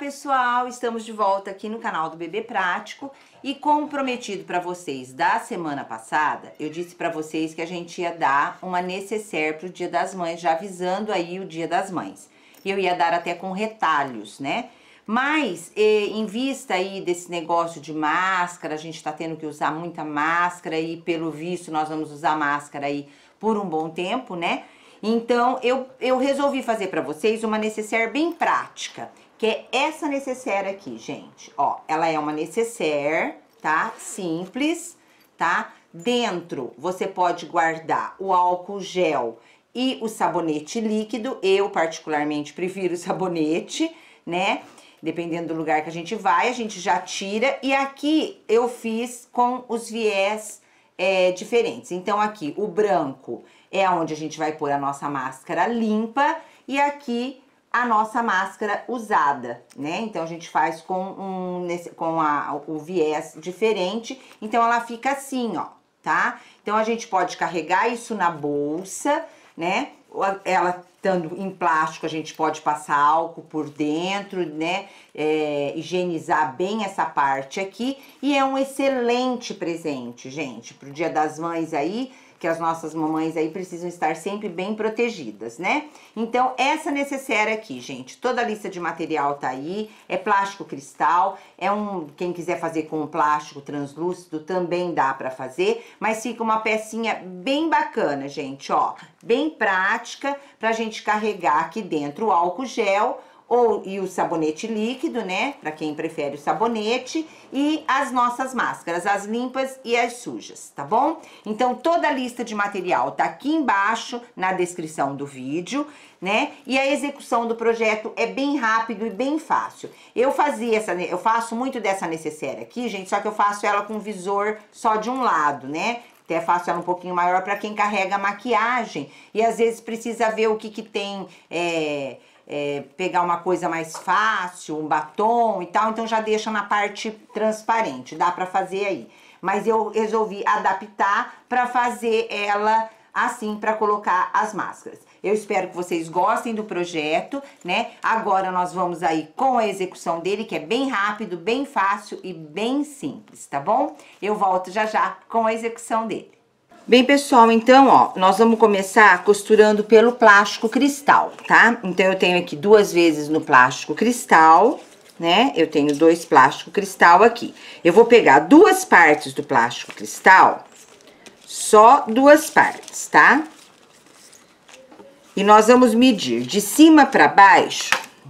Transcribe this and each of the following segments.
pessoal, estamos de volta aqui no canal do Bebê Prático e como prometido para vocês da semana passada, eu disse para vocês que a gente ia dar uma nécessaire pro Dia das Mães, já avisando aí o Dia das Mães. Eu ia dar até com retalhos, né? Mas em vista aí desse negócio de máscara, a gente tá tendo que usar muita máscara e pelo visto nós vamos usar máscara aí por um bom tempo, né? Então eu resolvi fazer para vocês uma nécessaire bem prática, que é essa nécessaire aqui, gente. Ó, ela é uma nécessaire, tá? Simples, tá? Dentro você pode guardar o álcool gel e o sabonete líquido. Eu particularmente prefiro o sabonete, né? Dependendo do lugar que a gente vai, a gente já tira. E aqui eu fiz com os viés diferentes. Então aqui o branco é onde a gente vai pôr a nossa máscara limpa e aqui a nossa máscara usada, né? Então a gente faz com o viés diferente, então ela fica assim, ó, tá? Então a gente pode carregar isso na bolsa, né? Ela estando em plástico, a gente pode passar álcool por dentro, né? Higienizar bem essa parte aqui. E é um excelente presente, gente, pro Dia das Mães aí, que as nossas mamães aí precisam estar sempre bem protegidas, né? Então, essa nécessaire aqui, gente, toda a lista de material tá aí, é plástico cristal, quem quiser fazer com plástico translúcido também dá pra fazer, mas fica uma pecinha bem bacana, gente, ó, bem prática pra gente carregar aqui dentro o álcool gel, e o sabonete líquido, né, para quem prefere o sabonete, e as nossas máscaras, as limpas e as sujas, tá bom? Então, toda a lista de material tá aqui embaixo na descrição do vídeo, né? E a execução do projeto é bem rápido e bem fácil. Eu faço muito dessa nécessaire aqui, gente, só que eu faço ela com visor só de um lado, né? Até faço ela um pouquinho maior para quem carrega maquiagem e às vezes precisa ver o que tem... pegar uma coisa mais fácil, um batom e tal, então já deixa na parte transparente, dá pra fazer aí. Mas eu resolvi adaptar pra fazer ela assim, pra colocar as máscaras. Eu espero que vocês gostem do projeto, né? Agora nós vamos aí com a execução dele, que é bem rápido, bem fácil e bem simples, tá bom? Eu volto já já com a execução dele. Bem, pessoal, então, ó, nós vamos começar costurando pelo plástico cristal, tá? Então, eu tenho aqui 2 vezes no plástico cristal, né? Eu tenho 2 plástico cristal aqui. Eu vou pegar 2 partes do plástico cristal, só 2 partes, tá? E nós vamos medir de cima pra baixo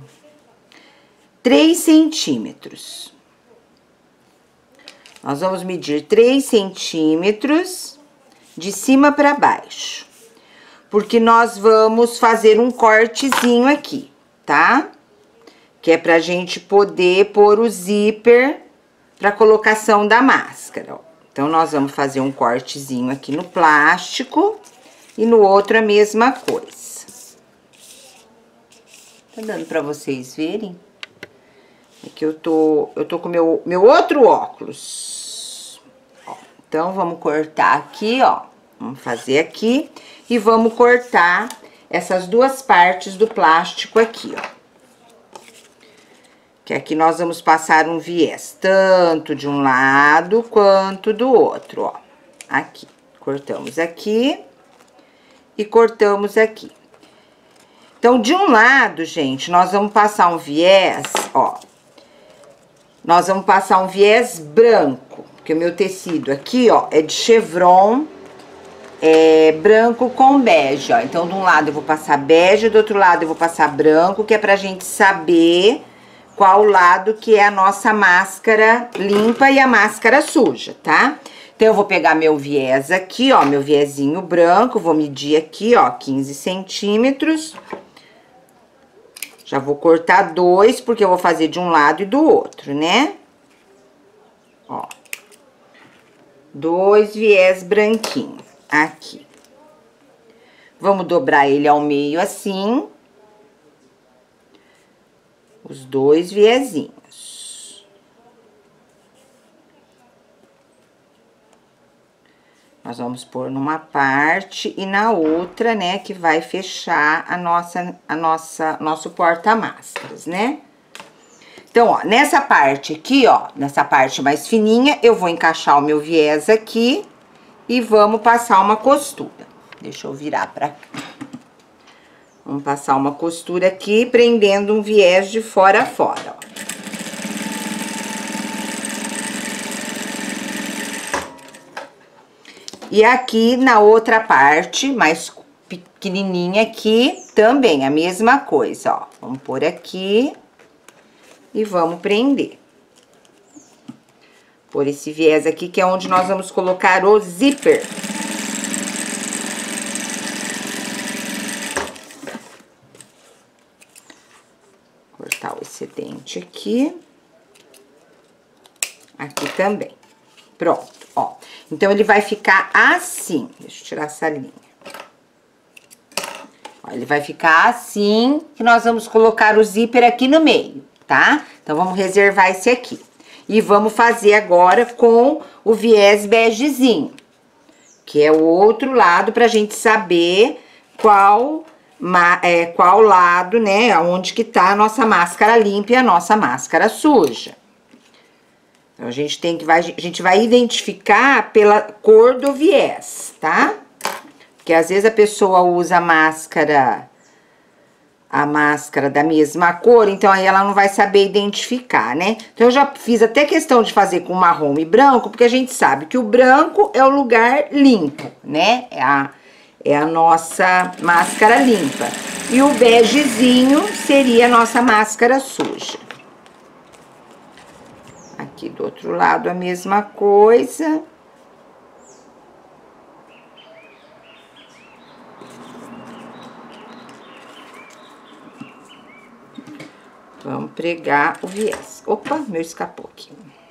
3 centímetros. Nós vamos medir 3 centímetros... de cima para baixo, porque nós vamos fazer um cortezinho aqui, tá? Que é pra gente poder pôr o zíper pra colocação da máscara, ó. Então, nós vamos fazer um cortezinho aqui no plástico e no outro a mesma coisa. Tá dando pra vocês verem? É que eu tô com meu outro óculos. Então, vamos cortar aqui, ó, vamos fazer aqui e vamos cortar essas 2 partes do plástico aqui, ó. Que aqui nós vamos passar um viés, tanto de um lado quanto do outro, ó. Aqui, cortamos aqui e cortamos aqui. Então, de um lado, gente, nós vamos passar um viés, ó. Nós vamos passar um viés branco. Porque o meu tecido aqui, ó, é de chevron, branco com bege, ó. Então, de um lado eu vou passar bege, do outro lado eu vou passar branco, que é pra gente saber qual lado que é a nossa máscara limpa e a máscara suja, tá? Então, eu vou pegar meu viés aqui, ó, meu viezinho branco, vou medir aqui, ó, 15 centímetros. Já vou cortar 2, porque eu vou fazer de um lado e do outro, né? Ó. 2 viés branquinho aqui. Vamos dobrar ele ao meio assim. Os 2 viezinhos. Nós vamos pôr numa parte e na outra, né, que vai fechar nosso porta-máscaras, né? Então, ó, nessa parte aqui, ó, nessa parte mais fininha, eu vou encaixar o meu viés aqui e vamos passar uma costura. Deixa eu virar pra cá. Vamos passar uma costura aqui, prendendo um viés de fora a fora, ó. E aqui na outra parte, mais pequenininha aqui, também a mesma coisa, ó. Vamos pôr aqui e vamos prender. Por esse viés aqui, que é onde nós vamos colocar o zíper. Cortar o excedente aqui. Aqui também. Pronto, ó. Então, ele vai ficar assim. Deixa eu tirar essa linha. Ó, ele vai ficar assim, que nós vamos colocar o zíper aqui no meio, tá? Então, vamos reservar esse aqui. E vamos fazer agora com o viés begezinho, que é o outro lado, pra gente saber qual lado, né, onde que tá a nossa máscara limpa e a nossa máscara suja. Então, a gente vai identificar pela cor do viés, tá? Porque às vezes a pessoa usa a máscara da mesma cor, então aí ela não vai saber identificar, né? Então, eu já fiz até questão de fazer com marrom e branco, porque a gente sabe que o branco é o lugar limpo, né? É a nossa máscara limpa. E o begezinho seria a nossa máscara suja. Aqui do outro lado a mesma coisa. Vamos pregar o viés. Opa, meu escapou aqui.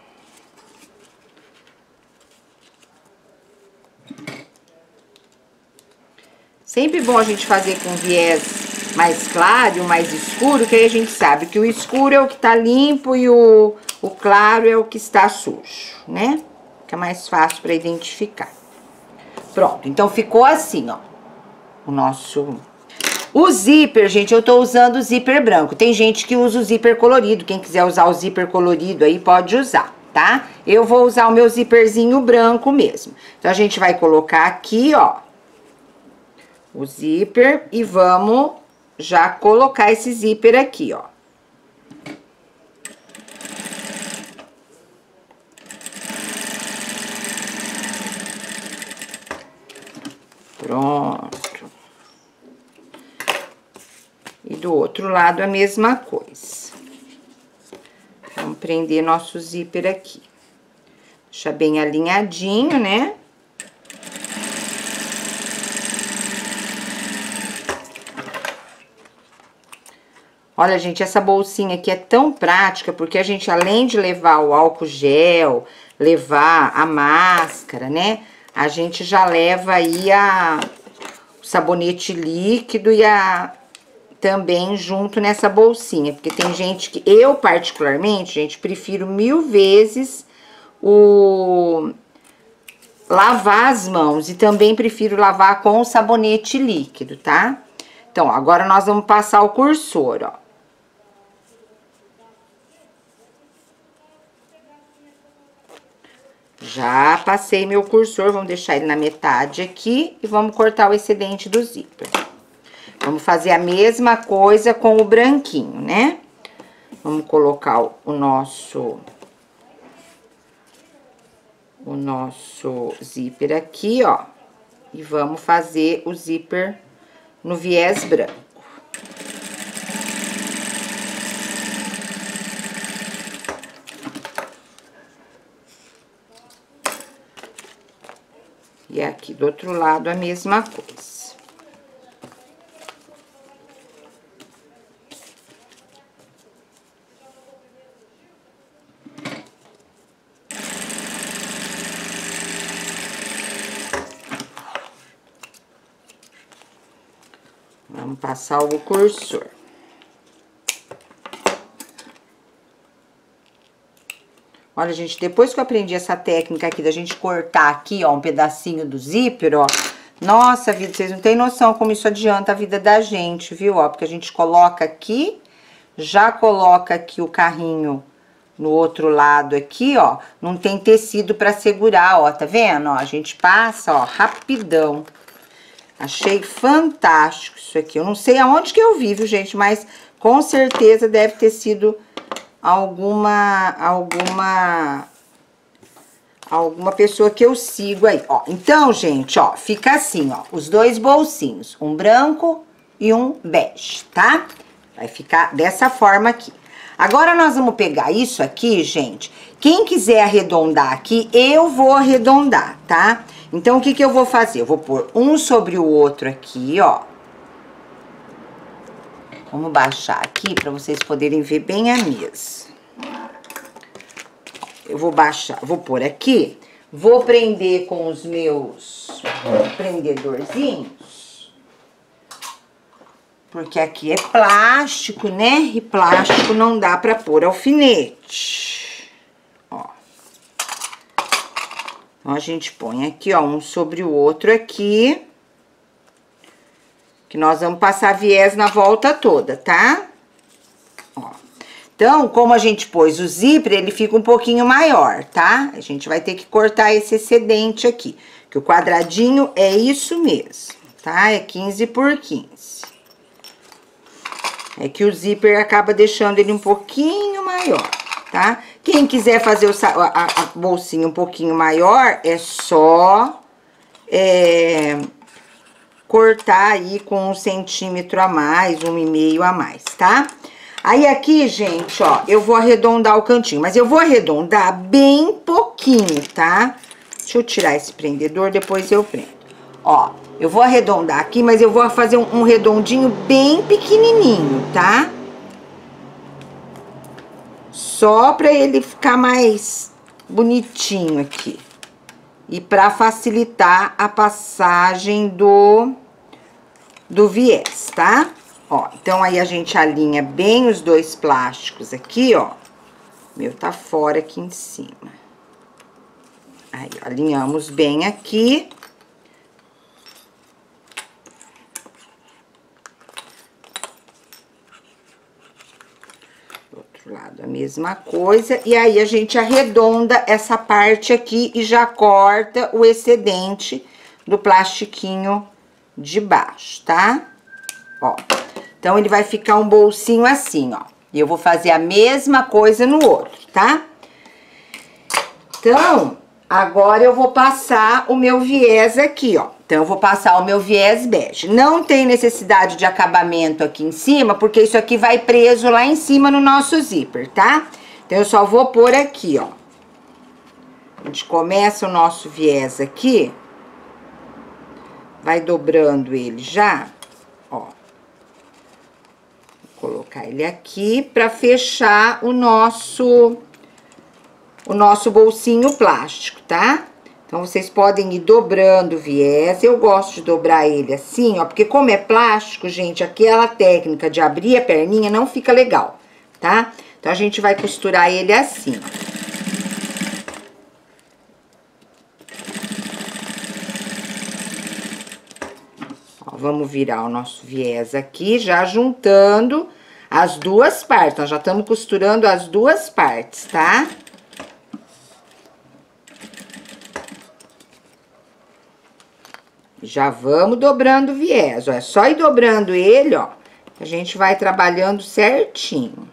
Sempre bom a gente fazer com viés mais claro e o mais escuro, que aí a gente sabe que o escuro é o que tá limpo e o claro é o que está sujo, né? Fica mais fácil para identificar. Pronto, então ficou assim, ó, o nosso... O zíper, gente, eu tô usando o zíper branco. Tem gente que usa o zíper colorido. Quem quiser usar o zíper colorido aí, pode usar, tá? Eu vou usar o meu zíperzinho branco mesmo. Então, a gente vai colocar aqui, ó, o zíper e vamos já colocar esse zíper aqui, ó. Pronto. E do outro lado a mesma coisa. Vamos prender nosso zíper aqui. Deixa bem alinhadinho, né? Olha, gente, essa bolsinha aqui é tão prática, porque a gente, além de levar o álcool gel, levar a máscara, né? A gente já leva aí o sabonete líquido e também junto nessa bolsinha. Porque tem gente que... Eu, particularmente, gente, prefiro 1000 vezes lavar as mãos. E também prefiro lavar com o sabonete líquido, tá? Então, agora nós vamos passar o cursor, ó. Já passei meu cursor, vamos deixar ele na metade aqui e vamos cortar o excedente do zíper. Vamos fazer a mesma coisa com o branquinho, né? Vamos colocar o nosso zíper aqui, ó. E vamos fazer o zíper no viés branco. E aqui do outro lado a mesma coisa. Vamos passar o cursor. Olha, gente, depois que eu aprendi essa técnica aqui da gente cortar aqui, ó, um pedacinho do zíper, ó. Nossa, vida, vocês não têm noção como isso adianta a vida da gente, viu? Ó, porque a gente coloca aqui, já coloca aqui o carrinho no outro lado aqui, ó. Não tem tecido pra segurar, ó, tá vendo? Ó, a gente passa, ó, rapidão. Achei fantástico isso aqui. Eu não sei aonde que eu vi, viu, gente? Mas com certeza deve ter sido alguma pessoa que eu sigo aí, ó. Então, gente, ó, fica assim, ó, os dois bolsinhos, um branco e um bege, tá? Vai ficar dessa forma aqui. Agora, nós vamos pegar isso aqui, gente. Quem quiser arredondar aqui, eu vou arredondar, tá? Então, o que que eu vou fazer? Eu vou pôr um sobre o outro aqui, ó. Vamos baixar aqui para vocês poderem ver bem a mesa. Eu vou baixar, vou pôr aqui, vou prender com os meus prendedorzinhos. Porque aqui é plástico, né? E plástico não dá pra pôr alfinete. Ó. Então, a gente põe aqui, ó, um sobre o outro aqui. Que nós vamos passar viés na volta toda, tá? Ó. Então, como a gente pôs o zíper, ele fica um pouquinho maior, tá? A gente vai ter que cortar esse excedente aqui. Que o quadradinho é isso mesmo, tá? É 15 por 15. É que o zíper acaba deixando ele um pouquinho maior, tá? Quem quiser fazer a bolsinha um pouquinho maior, é só cortar aí com 1 centímetro a mais, 1,5 a mais, tá? Aí aqui, gente, ó, eu vou arredondar o cantinho, mas eu vou arredondar bem pouquinho, tá? Deixa eu tirar esse prendedor, depois eu prendo. Ó, eu vou arredondar aqui, mas eu vou fazer um redondinho bem pequenininho, tá? Só pra ele ficar mais bonitinho aqui. E pra facilitar a passagem do viés, tá? Ó, então aí a gente alinha bem os dois plásticos aqui, ó. O meu tá fora aqui em cima. Aí, alinhamos bem aqui. Lado a mesma coisa, e aí a gente arredonda essa parte aqui e já corta o excedente do plastiquinho de baixo, tá? Ó, então ele vai ficar um bolsinho assim, ó. E eu vou fazer a mesma coisa no outro, tá? Então, agora eu vou passar o meu viés aqui, ó. Então, eu vou passar o meu viés bege. Não tem necessidade de acabamento aqui em cima, porque isso aqui vai preso lá em cima no nosso zíper, tá? Então, eu só vou pôr aqui, ó. A gente começa o nosso viés aqui. Vai dobrando ele já, ó. Vou colocar ele aqui pra fechar o nosso bolsinho plástico, tá? Então, vocês podem ir dobrando o viés. Eu gosto de dobrar ele assim, ó, porque como é plástico, gente, aquela técnica de abrir a perninha não fica legal, tá? Então, a gente vai costurar ele assim. Ó, vamos virar o nosso viés aqui, já juntando as duas partes. Nós já estamos costurando as duas partes, tá? Já vamos dobrando o viés, ó. É só ir dobrando ele, ó. A gente vai trabalhando certinho.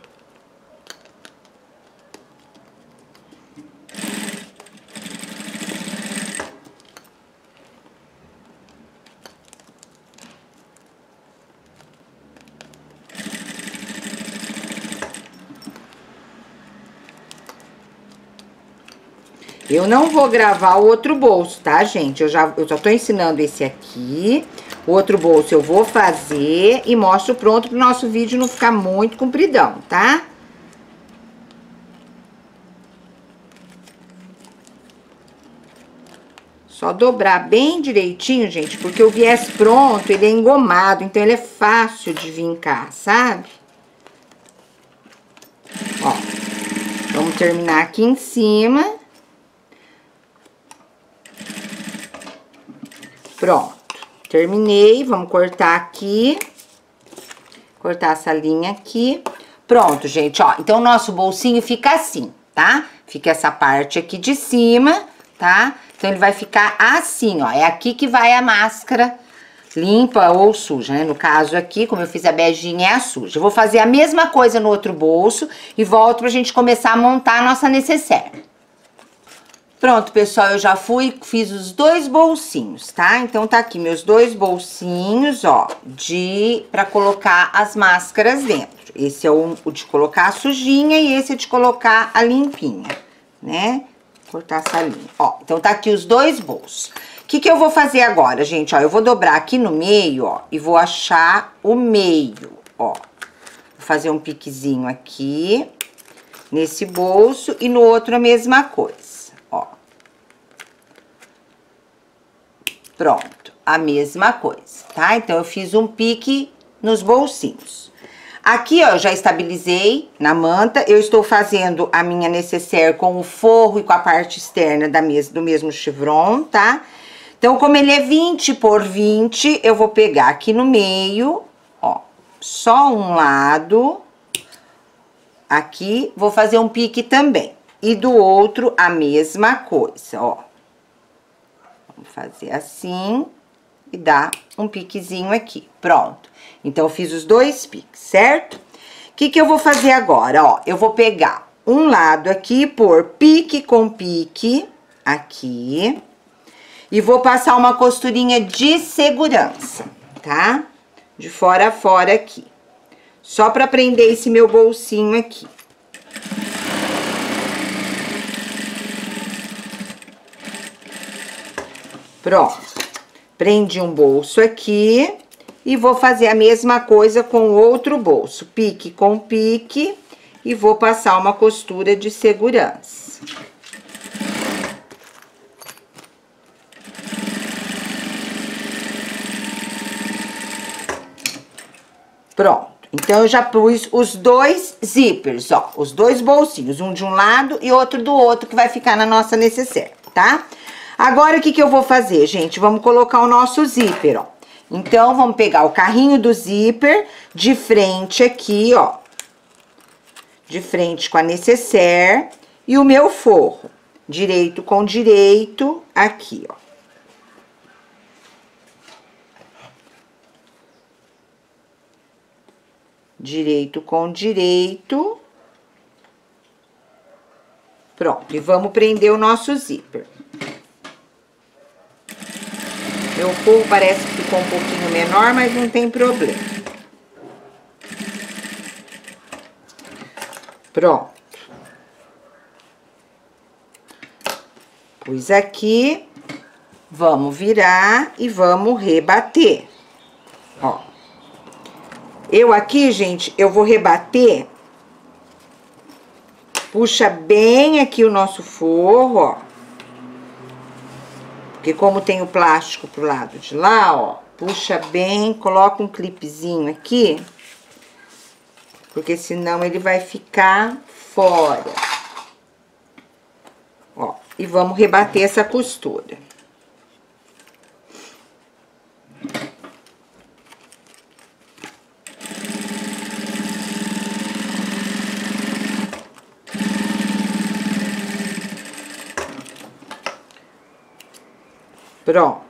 Eu não vou gravar o outro bolso, tá, gente? Eu só tô ensinando esse aqui. O outro bolso eu vou fazer e mostro pronto pro nosso vídeo não ficar muito compridão, tá? Só dobrar bem direitinho, gente, porque o viés pronto, ele é engomado, então ele é fácil de vincar, sabe? Ó, vamos terminar aqui em cima. Pronto, terminei, vamos cortar aqui, cortar essa linha aqui. Pronto, gente, ó. Então, o nosso bolsinho fica assim, tá? Fica essa parte aqui de cima, tá? Então, ele vai ficar assim, ó. É aqui que vai a máscara limpa ou suja, né? No caso aqui, como eu fiz a beijinha, é a suja. Eu vou fazer a mesma coisa no outro bolso e volto pra gente começar a montar a nossa necessaire. Pronto, pessoal, eu já fiz os 2 bolsinhos, tá? Então, tá aqui meus 2 bolsinhos, ó, pra colocar as máscaras dentro. Esse é o de colocar a sujinha e esse é de colocar a limpinha, né? Cortar essa linha, ó. Então, tá aqui os 2 bolsos. O que eu vou fazer agora, gente? Ó, eu vou dobrar aqui no meio, ó, e vou achar o meio, ó. Vou fazer um piquezinho aqui, nesse bolso, e no outro a mesma coisa. Pronto, a mesma coisa, tá? Então, eu fiz um pique nos bolsinhos. Aqui, ó, eu já estabilizei na manta. Eu estou fazendo a minha necessaire com o forro e com a parte externa do mesmo chevron, tá? Então, como ele é 20 por 20, eu vou pegar aqui no meio, ó, só um lado. Aqui, vou fazer um pique também. E do outro, a mesma coisa, ó. Fazer assim e dar um piquezinho aqui, pronto. Então, eu fiz os 2 piques, certo? O que eu vou fazer agora, ó? Eu vou pegar um lado aqui, pôr pique com pique, aqui, e vou passar uma costurinha de segurança, tá? De fora a fora aqui. Só pra prender esse meu bolsinho aqui. Pronto, prendi um bolso aqui e vou fazer a mesma coisa com o outro bolso, pique com pique, e vou passar uma costura de segurança. Pronto, então eu já pus os 2 zippers, ó, os 2 bolsinhos, um de um lado e outro do outro, que vai ficar na nossa necessaire, tá? Agora, o que eu vou fazer, gente? Vamos colocar o nosso zíper, ó. Então, vamos pegar o carrinho do zíper de frente aqui, ó. De frente com a necessaire e o meu forro. Direito com direito, aqui, ó. Direito com direito. Pronto, e vamos prender o nosso zíper. Meu forro parece que ficou um pouquinho menor, mas não tem problema. Pronto. Pus aqui, vamos virar e vamos rebater. Ó. Eu aqui, gente, eu vou rebater. Puxa bem aqui o nosso forro, ó. Porque como tem o plástico pro lado de lá, ó, puxa bem, coloca um clipezinho aqui, porque senão ele vai ficar fora. Ó, e vamos rebater essa costura. Pronto.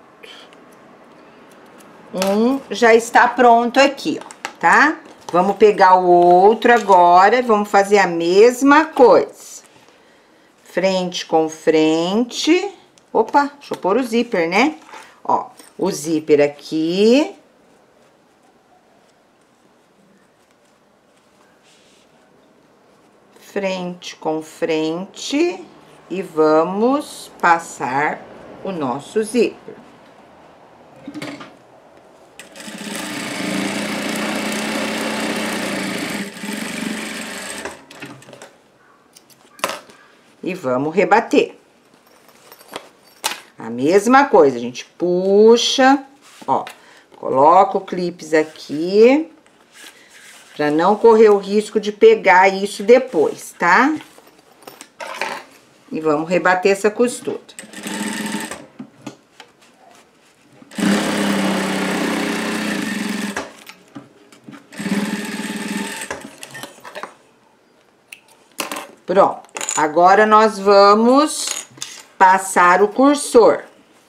Um já está pronto aqui, ó, tá? Vamos pegar o outro agora, vamos fazer a mesma coisa. Frente com frente. Opa, deixa eu pôr o zíper, né? Ó, o zíper aqui. Frente com frente. E vamos passar o nosso zíper. E vamos rebater. A mesma coisa, a gente puxa, ó, coloca o clips aqui, pra não correr o risco de pegar isso depois, tá? E vamos rebater essa costura. Pronto. Agora nós vamos passar o cursor.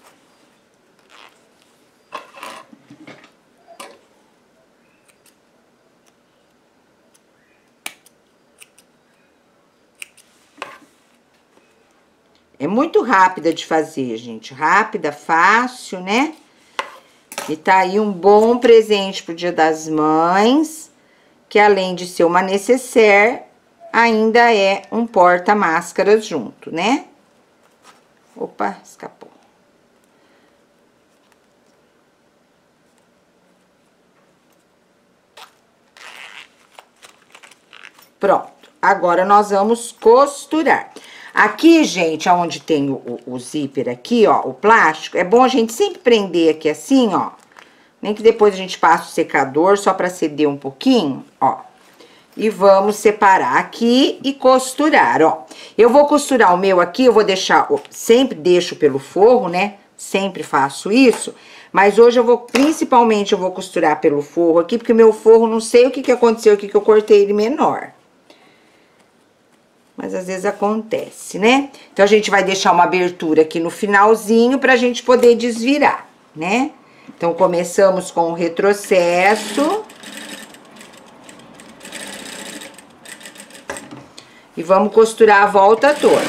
É muito rápida de fazer, gente. Rápida, fácil, né? E tá aí um bom presente pro Dia das Mães, que além de ser uma nécessaire, ainda é um porta-máscaras junto, né? Opa, escapou. Pronto. Agora nós vamos costurar. Aqui, gente, onde tem o zíper aqui, ó, o plástico, é bom a gente sempre prender aqui assim, ó. Nem que depois a gente passe o secador, só pra ceder um pouquinho, ó. E vamos separar aqui e costurar, ó. Eu vou costurar o meu aqui, eu vou deixar, sempre deixo pelo forro, né? Sempre faço isso. Mas hoje eu vou, principalmente, eu vou costurar pelo forro aqui, porque o meu forro, não sei o que aconteceu aqui, que eu cortei ele menor. Mas às vezes acontece, né? Então, a gente vai deixar uma abertura aqui no finalzinho pra gente poder desvirar, né? Então, começamos com o retrocesso. E vamos costurar a volta toda.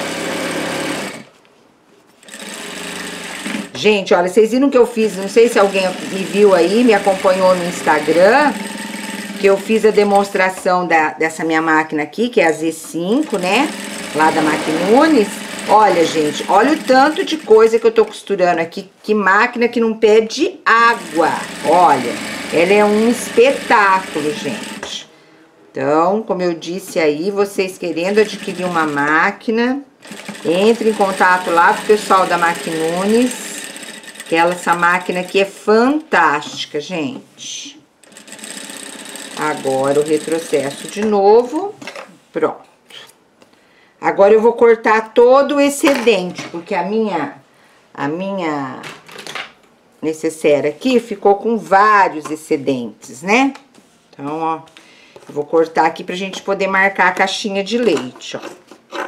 Gente, olha, vocês viram que eu fiz, não sei se alguém me viu aí, me acompanhou no Instagram, que eu fiz a demonstração dessa minha máquina aqui, que é a Z5, né? Lá da Maquinunes. Olha, gente, olha o tanto de coisa que eu tô costurando aqui. Que máquina que não pede água. Olha, ela é um espetáculo, gente. Então, como eu disse aí, vocês querendo adquirir uma máquina, entre em contato lá com o pessoal da Maquinunes, que essa máquina aqui é fantástica, gente. Agora, o retrocesso de novo. Pronto. Agora, eu vou cortar todo o excedente, porque a minha nécessaire aqui ficou com vários excedentes, né? Então, ó, eu vou cortar aqui pra gente poder marcar a caixinha de leite, ó.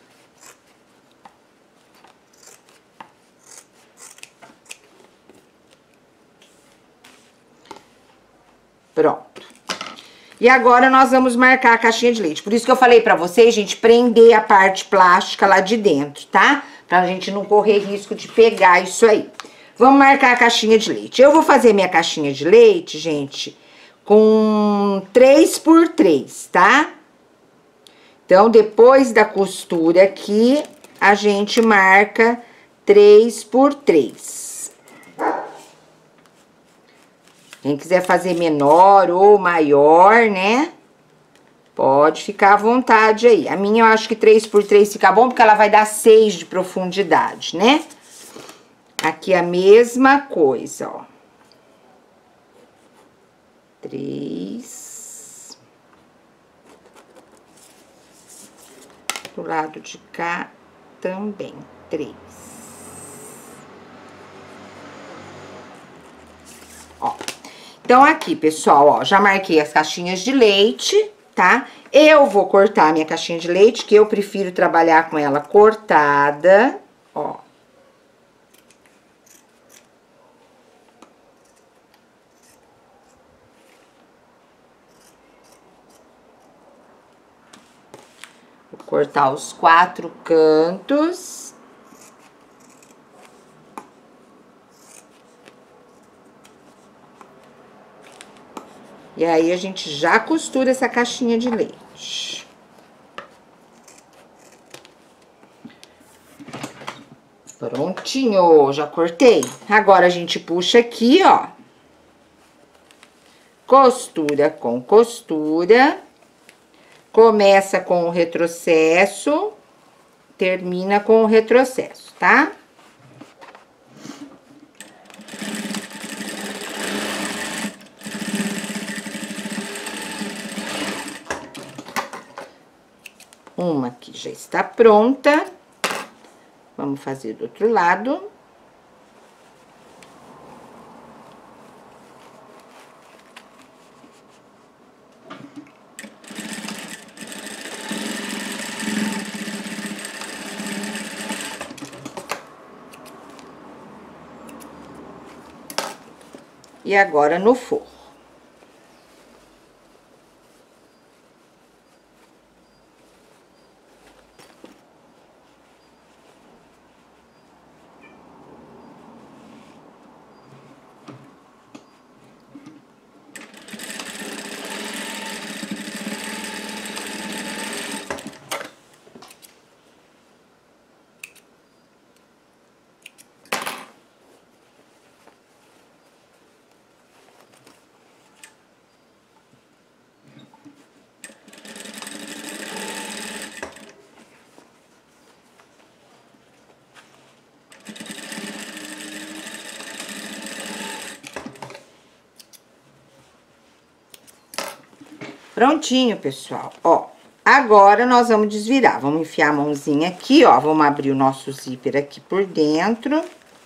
Pronto. E agora, nós vamos marcar a caixinha de leite. Por isso que eu falei pra vocês, gente, prender a parte plástica lá de dentro, tá? Pra gente não correr risco de pegar isso aí. Vamos marcar a caixinha de leite. Eu vou fazer minha caixinha de leite, gente, com 3x3, tá? Então, depois da costura aqui, a gente marca 3x3. Quem quiser fazer menor ou maior, né? Pode ficar à vontade aí. A minha eu acho que 3x3 fica bom, porque ela vai dar 6 de profundidade, né? Aqui a mesma coisa, ó. 3. Do lado de cá também, 3. Ó. Então, aqui, pessoal, ó, já marquei as caixinhas de leite, tá? Eu vou cortar a minha caixinha de leite, que eu prefiro trabalhar com ela cortada, ó. Vou cortar os 4 cantos. E aí, a gente já costura essa caixinha de leite. Prontinho, já cortei. Agora, a gente puxa aqui, ó. Costura com costura. Começa com o retrocesso, termina com o retrocesso, tá? Uma aqui já está pronta. Vamos fazer do outro lado. E agora no forro. Prontinho, pessoal, ó. Agora, nós vamos desvirar. Vamos enfiar a mãozinha aqui, ó. Vamos abrir o nosso zíper aqui por dentro.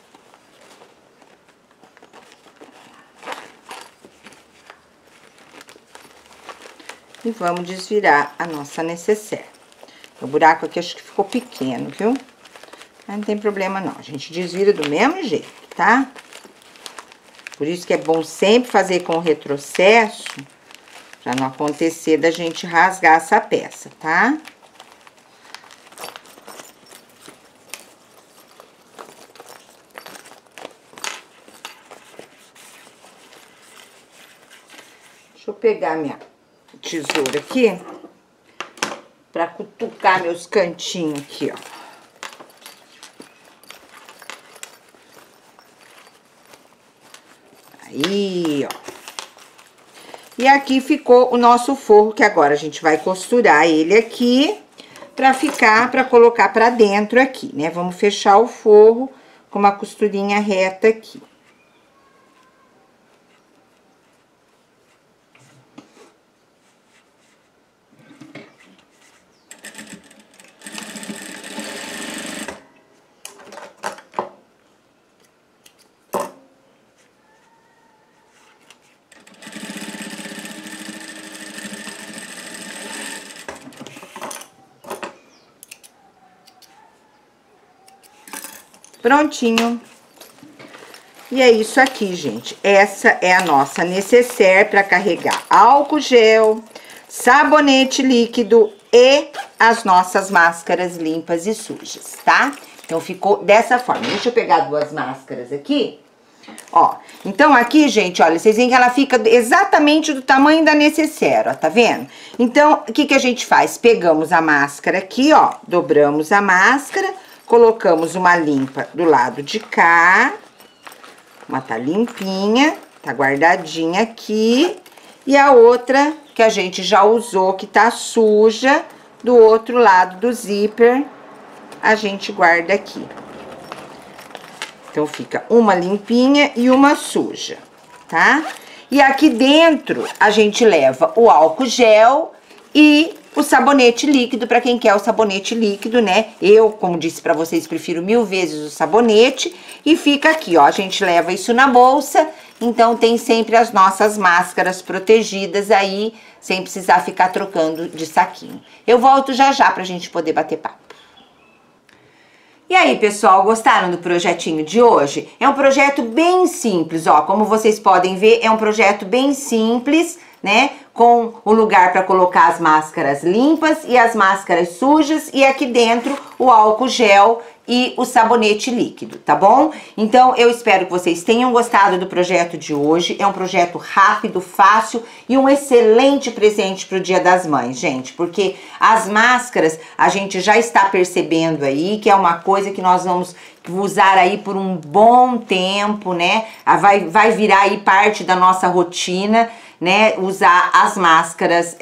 E vamos desvirar a nossa necessaire. O buraco aqui acho que ficou pequeno, viu? Mas não tem problema não, a gente desvira do mesmo jeito, tá? Por isso que é bom sempre fazer com retrocesso, pra não acontecer da gente rasgar essa peça, tá? Deixa eu pegar minha tesoura aqui, pra cutucar meus cantinhos aqui, ó. Aí, ó. E aqui ficou o nosso forro, que agora a gente vai costurar ele aqui, pra colocar pra dentro aqui, né? Vamos fechar o forro com uma costurinha reta aqui. Prontinho. E é isso aqui, gente. Essa é a nossa necessaire para carregar álcool gel, sabonete líquido e as nossas máscaras limpas e sujas, tá? Então, ficou dessa forma. Deixa eu pegar duas máscaras aqui. Ó, então aqui, gente, olha, vocês veem que ela fica exatamente do tamanho da necessaire, ó, tá vendo? Então, o que que a gente faz? Pegamos a máscara aqui, ó, dobramos a máscara, colocamos uma limpa do lado de cá, uma tá limpinha, tá guardadinha aqui, e a outra que a gente já usou, que tá suja, do outro lado do zíper, a gente guarda aqui. Então, fica uma limpinha e uma suja, tá? E aqui dentro, a gente leva o álcool gel e o sabonete líquido, pra quem quer o sabonete líquido, né? Eu, como disse pra vocês, prefiro 1000 vezes o sabonete. E fica aqui, ó, a gente leva isso na bolsa, então tem sempre as nossas máscaras protegidas aí, sem precisar ficar trocando de saquinho. Eu volto já já pra gente poder bater papo. E aí, pessoal, gostaram do projetinho de hoje? É um projeto bem simples, ó, como vocês podem ver, é um projeto bem simples, né? Com o lugar para colocar as máscaras limpas e as máscaras sujas e aqui dentro o álcool gel e o sabonete líquido, tá bom? Então, eu espero que vocês tenham gostado do projeto de hoje. É um projeto rápido, fácil e um excelente presente pro Dia das Mães, gente. Porque as máscaras, a gente já está percebendo aí que é uma coisa que nós vamos usar aí por um bom tempo, né? Vai virar aí parte da nossa rotina, né? Usar as máscaras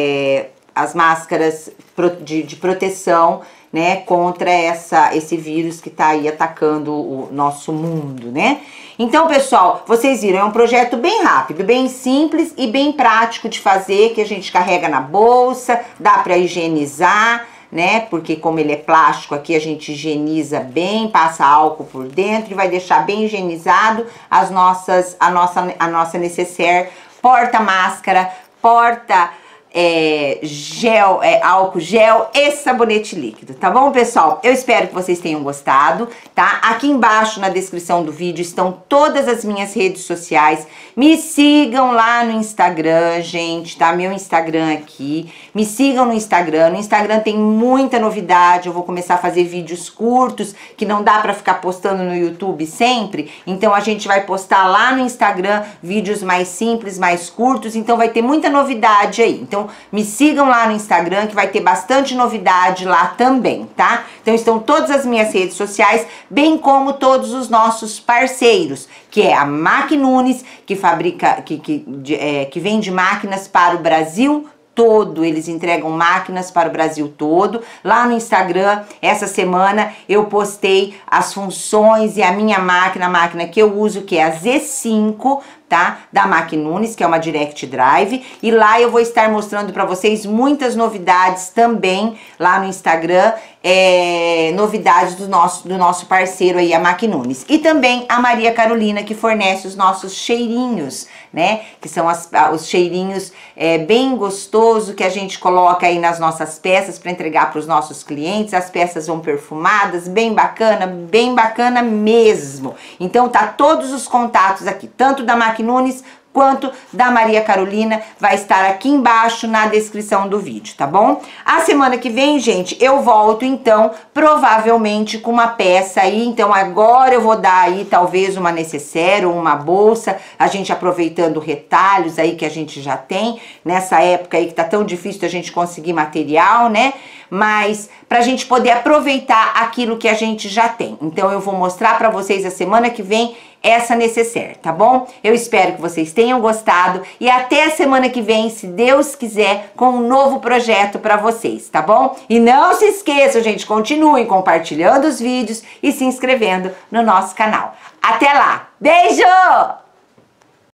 de proteção, né, contra esse vírus que tá aí atacando o nosso mundo, né? Então, pessoal, vocês viram, é um projeto bem rápido, bem simples e bem prático de fazer, que a gente carrega na bolsa, dá pra higienizar, né? Porque como ele é plástico aqui, a gente higieniza bem, passa álcool por dentro e vai deixar bem higienizado a nossa necessaire, porta-máscara, porta álcool gel e sabonete líquido, tá bom, pessoal? Eu espero que vocês tenham gostado, tá? Aqui embaixo na descrição do vídeo estão todas as minhas redes sociais. Me sigam lá no Instagram, gente, tá? Meu Instagram aqui. Me sigam no Instagram. No Instagram tem muita novidade. Eu vou começar a fazer vídeos curtos, que não dá pra ficar postando no YouTube sempre. Então a gente vai postar lá no Instagram vídeos mais simples, mais curtos. Então vai ter muita novidade aí. Então me sigam lá no Instagram, que vai ter bastante novidade lá também, tá? Então estão todas as minhas redes sociais, bem como todos os nossos parceiros, que é a Macnunes, que fabrica, que vende máquinas para o Brasil todo. Eles entregam máquinas para o Brasil todo. Lá no Instagram, essa semana, eu postei as funções e a minha máquina, a máquina que eu uso, que é a Z5, tá? Da Macnunes, que é uma Direct Drive. E lá eu vou estar mostrando para vocês muitas novidades também lá no Instagram, novidades do nosso parceiro aí, a Macnunes. E também a Maria Carolina, que fornece os nossos cheirinhos, né? Que são os cheirinhos bem gostoso que a gente coloca aí nas nossas peças para entregar para os nossos clientes. As peças vão perfumadas, bem bacana mesmo. Então tá todos os contatos aqui, tanto da Macnunes quanto da Maria Carolina, vai estar aqui embaixo na descrição do vídeo, tá bom? A semana que vem, gente, eu volto então, provavelmente com uma peça aí. Então agora eu vou dar aí talvez uma necessaire ou uma bolsa, a gente aproveitando retalhos aí que a gente já tem, nessa época aí que tá tão difícil a gente conseguir material, né? Mas pra gente poder aproveitar aquilo que a gente já tem. Então eu vou mostrar pra vocês a semana que vem essa necessaire, tá bom? Eu espero que vocês tenham gostado e até a semana que vem, se Deus quiser, com um novo projeto pra vocês, tá bom? E não se esqueçam, gente, continuem compartilhando os vídeos e se inscrevendo no nosso canal. Até lá! Beijo!